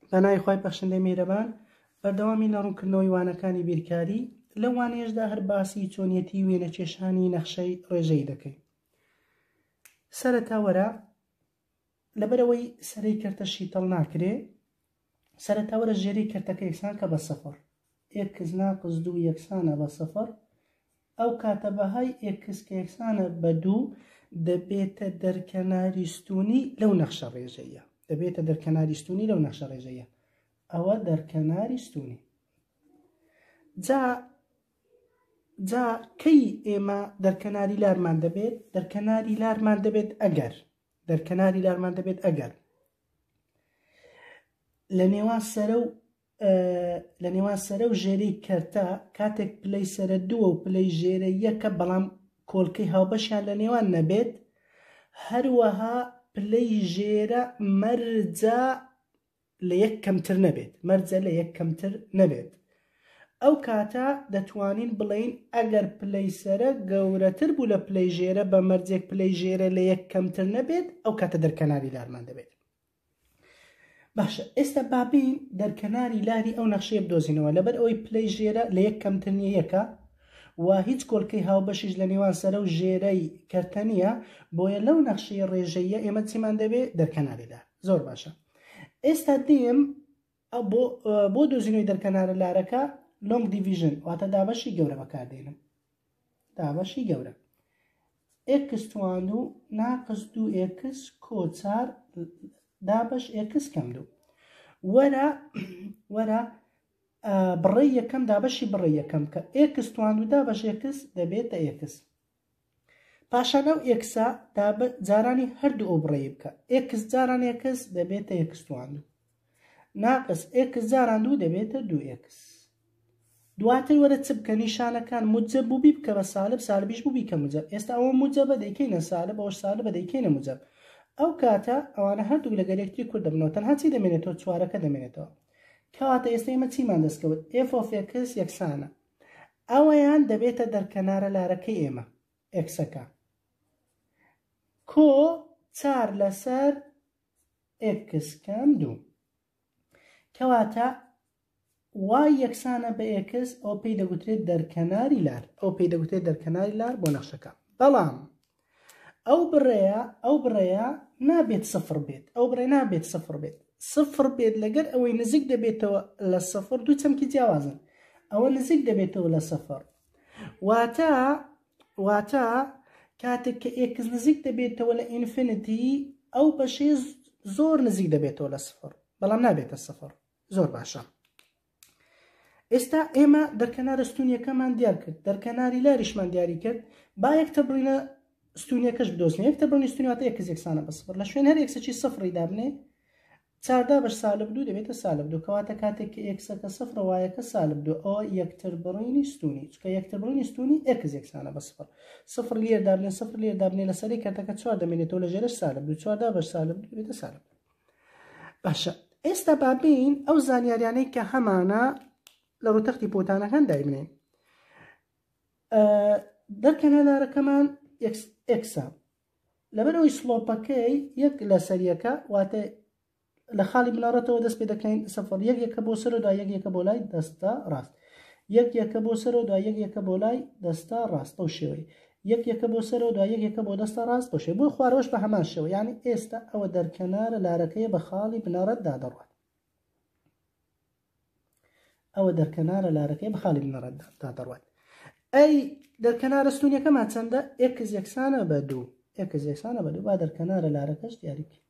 بەناوی خوای بەخشندەی میهرەبان بەردەوامی لە ڕوونکردنەوەی وانەکانی بیرکاری لەو وانەیەشدا هەر باسی چۆنیەتی وێنە کێشانی نەخشەی ڕێژەی دەکەین. سەرەتا وەرە لەبەرەوەی سەرەی کەرتە شیتەڵ ناکرێ، سەرەتا وەرە ژێرەی کەرتەکە یەکسان کە بە سەفەر ئێکس ناقز 2 یەکسانە بە سەفەر، ئەو کاتە بەهای ئێکس کە یەکسانە بە 2 دەبێتە دەرکەناری ستونی لەو نەخشە ڕێژەیە، دەبێتە دەرکەناری ستونی لەو نەخشە ڕێژەیە، ئەوە دەرکەناری ستونی. جا کەی ئێمە دەرکەناری لارمان دەبێت؟ دەرکەناری لارمان دەبێت ئەگەر دەرکەناری لارمان دەبێت ئەگەر لە نێوان سەرە و ژێرەی کەرتە کاتێک پلەی سەرە 2 و پلەی ژێرە 1 بەڵام کۆڵکەی هاوبەشیان لە نێوان نەبێت، هەروەها پلەی ژێرە مەرجە لە یەک کەمتر نەبێت، مەرجە لە یەک کەمتر نەبێت. ئەو کاتە دەتوانین بڵین ئەگەر پلەی سەرە گەورەتر بوو لە پلەی ژێرە بە مەرجێک پلەی ژێرە لە یەک کەمتر نەبێت، ئەو کاتە دەرکەناری لارمان دەبێت. باشە، ئێستا بابین دەرکەناری لاری ئەو نەخشەیە بدۆزینەوە. لەبەر ئەوەی پلەی ژێرە لە یەک کەمتر نیە یەکە و هیچ کۆڵکەی هاوبەشیش لە نێوان سەرە و ژێرەی کەرتە نیە، بۆیە لەو نەخشەی ڕێژەیە ئێمە چیمان دەبێت؟ دەرکەناری لار. زۆر باشە. ئێستا دێم بۆ دۆزینەوەی دەرکەنارە لارەکە لۆنگ دیڤیژن واتە دابەشی گەورە بەکاردێنم. دابەشی گەورە ئێکس توان و ناقز 2 ئێکس کۆ 4 دابەش ئێکس کەم 2 وەرە بڕێی یەکەم دابەشی بڕێی یەکەم کە ئێکس توان و دابەش ئێکس دەبێتە ئێکس. پاشان ئەو ئێکسا جارانی هەردوو ئەو بڕێی بکە، ئێکس جاران ئێکس دەبێتە ئێکس توان و ناقز ئێکس جاران 2 دەبێتە 2 ئێکس. دواتر وەرە چ بکە نیشانەکان موجب بووبی بکە بە سالب، سالبیش بووبی کە موجب. ئێستا ئەوە موجبە دەیکەینە سالب، ئەوەش سالبە دەیکەینە موجب. ئەو کاتە ئەوانە هەردوو لەگەڵ یەکتری کورد دەبنەوە، تەنها چی دەمێنێتەوە؟ چوارەکە دەمێنێتەوە. کەواتە ئێستا ئێمە چیمان دەستکەوت؟ f of x یەکسانە، ئەوەیان دەبێتە دەرکەنارە لارەکەی ئێمە ئێکسەکە کۆ 4 لەسەر x کەم 2. کەواتە وای یەکسانە بە ئێکس، ئەو پێی دەگوترێت دەرکەناری لار، ئەو پێی دەگوترێت دەرکەناری لار بۆ نەخشەکە. بەڵام ئەو بڕێیە نابێت سفر بێت، ئەو بڕێ نابێت سفر بێت. سفر بێت لەگەر ئەوەی نزیک دەبێتەوە لە سفر، دوو چەمکی جیاوازن، ئەوە نزیک دەبێتەوە لە سفر. واتە کاتێک کە ئێکس نزیک دەبێتەوە لە ئینفینیتی، ئەو بەشێ زۆر نزیک دەبێتەوە لە سفر، بەڵام نابێتە سفر. زۆر باشە. ئێستا ئێمە دەرکەنارە ستونیەکەمان دیار کرد، دەرکەناری لاریشمان دیاری کرد. با یەکتە بڕینە ستونیەکەش بدۆزنێ. یەکتە بڕینی ستونیواتە ئێکس یەکسانە بە سفر، لە شوێن هەر ئێکسێکی سفری دابنێ 4 دابەش سالب 2 دەبێتە سالب 2. کەواتە کاتێک کە ئێکسەکە سفرە وایەکە سالب 2، ئەوە یەکتر بڕینی ستونی، چکە یەکتر بڕینی ستونی ئێکس یەکسانە بە سفر. سفر لێر دابنێ سفر لێر دابنێ لەسەری کەرتەکە 4 دەمێنێتەوە، لە ژێرەش سالب 2، 4 دابەش سالب 2 دەبێتە سالب 2. باشە، ئێستا بابین ئەو زانیاریانەی کە هەمانە لە ڕووتەختی پۆتانەکان دایبنێن. دەرکەنارەکەمان ئێکسە، لەبەرەوەی سلۆپەکەی 1 لەسەر 1 واتە لە خاڵی بناڕەتەوە دەست پێ دەکەین سەفر. 1 بۆ سەر و دوای 1 بۆ لای دەستە ڕاست، 1 بۆ سەر و دوای 1 بۆ لای دەستە ڕاست. بەو شێوەی 1 بۆ سەر و دوای 1 بۆ دەستە ڕاست. بۆ شێوەی بۆ خوارەوەش بە هەمان شێوە. یعنی ئێستا ئەوە دەرکەنارە لارەکەیە بە خاڵی بناڕەتدا دەڕوات، ئەوە دەرکەنارە لارەکەی بە خاڵی بناڕەتدا دەڕوات. ئەی دەرکەنارە ستونیەکەمان چەندە؟ ئێکس یەکسانە بە 2، ئێکس یەکسانە بە 2. با دەرکەنارە لارەکەش دیاری بکەین.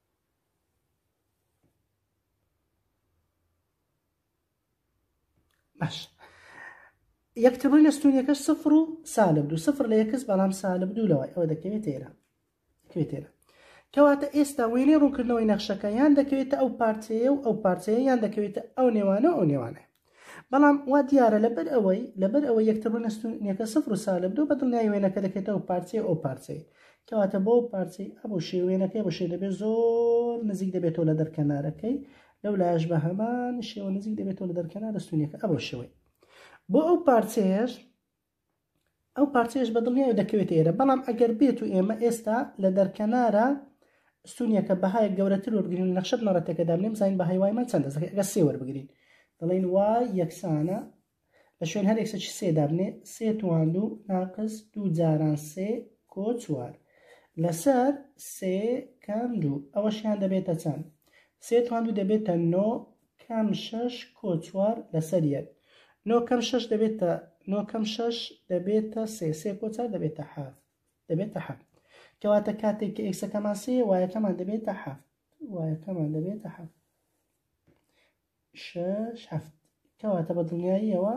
باش، یەکتر بڕینە ستونیەکەش سفر و سالب 2، سفر لە یەکس بەڵام سالب 2 لەوای، ئەوە دەکەوێت ئێرە. کەواتە ئێستا وێنەی ڕوونکردنەوەی نەخشەکە یان دەکەوێتە ئەو پارچەیە و ئەو پارچەیە، یان دەکەوێتە ئەو نێوانە و ئەو نێوانە. بەڵام وا دیارە لەبەر ئەوەی یەکتر بڕینە ستونیەکە سفر و سالب 2 بەدڵنیای وێنەکە دەکەوێتە ئەو پارچەیە ئەو پارچەیە. کەواتە بۆ پارچەی ئەو شێوێنەکەی بۆ شێ دەبێت زۆر نزیک دەبێتەوە لە دەرکەنارەکەی، لەو لایەش بە هەمان شێوە نزیک دەبێتەوە لە دەرکەنارە ستونیەکە. ئەوە شێوەی بۆ ئەو پارچەیەش بەدڵنیای دەکەوێت ئێرە. بەڵام ئەگەر بێت و ئێمە ئێستا لە دەرکەنارە ستونیەکە بەهای گەورەتر وەربگرین نەخشە بنەڕەتەکە دابنێم زین بەهای وایمان چەند دەستەکە ئەگە سێ وەربگرین دەڵێن وای یەکسانە لە شوێن هەر یەکسەکی سێ دابنێ سێ توانندوو ناقص دوو جاران سێ کۆ چوار لەسەر سێ کەم دوو ئەوەشیان دەبێتە چەند سێ توانندوو دەبێتە نۆ کەم شەش کۆ چوار لەسەر یەک نۆ کەم شەش دەبێتە نۆ کەم شەش دەبێتە سێ سێ کۆ چوار دەبێتە حەفت دەبێتە حەفت کەواتە کاتێک کە ئێکسەکەمان سێ وایەکەمان دەبێتە حەفت وایەکەمان دەبێتە حەفت شەش حەفت کەواتە بە دڵنیاییەوە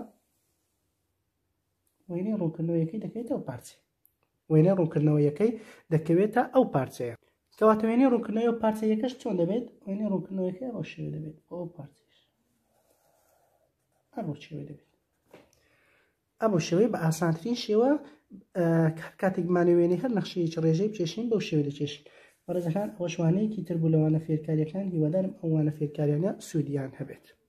وێنەی ڕوونکردنەوەیەکەی دەکەوێتە ئەو پارچێ وێنەی ڕوونکردنەوەیەکەی دەکەوێتە ئەو پارچەیە کەواتە وێنەی ڕوونکردنەوەی پارچەیەکەش چۆن دەبێت وێنەی ڕوونکردنەوەیەکەی ئەوە شێوە دەبێت ئەو پارچەش ئەوە شێوە دەبێت ئەو شێوەی بە ئاسانترین شێوە کاتێکمانە وێنەی هەر نەخشەیەکی ڕێژەی بچێشین بەو شێوەی دەچێشین بەڕێزەکان ئەوە شوانەیەکی تر بوو لەوانە فێرکاریەکان هیوادارم ئەوانە فێرکاریانە سوودیان هەبێت